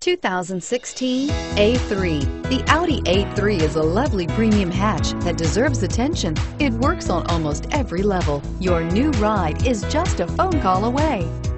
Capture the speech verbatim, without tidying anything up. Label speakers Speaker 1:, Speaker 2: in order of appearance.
Speaker 1: two thousand sixteen A three. The Audi A three is a lovely premium hatch that deserves attention. It works on almost every level. Your new ride is just a phone call away.